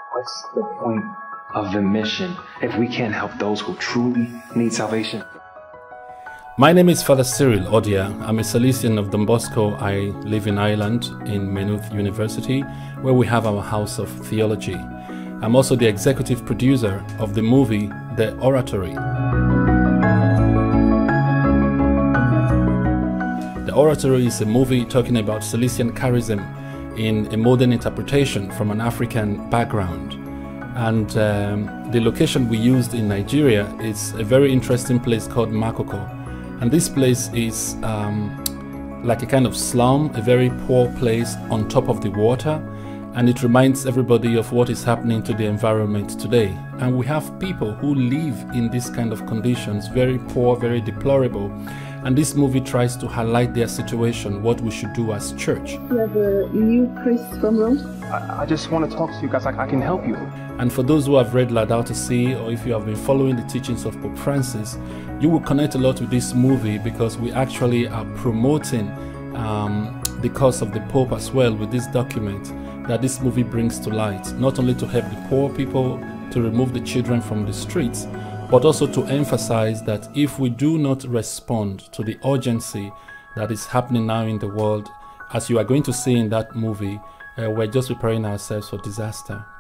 What's the point of the mission if we can't help those who truly need salvation? My name is Father Cyril Odia. I'm a Salesian of Don Bosco. I live in Ireland in Maynooth University, where we have our House of Theology. I'm also the executive producer of the movie The Oratory. The Oratory is a movie talking about Salesian charism in a modern interpretation from an African background. And the location we used in Nigeria is a very interesting place called Makoko. And this place is like a kind of slum, a very poor place on top of the water. And it reminds everybody of what is happening to the environment today. And we have people who live in this kind of conditions, very poor, very deplorable. And this movie tries to highlight their situation, what we should do as church. You have a new priest from Rome? I just want to talk to you guys. I can help you. And for those who have read Laudato Si, or if you have been following the teachings of Pope Francis, you will connect a lot with this movie because we actually are promoting the cause of the Pope as well with this document that this movie brings to light, not only to help the poor people, to remove the children from the streets, but also to emphasize that if we do not respond to the urgency that is happening now in the world, as you are going to see in that movie, we're just preparing ourselves for disaster.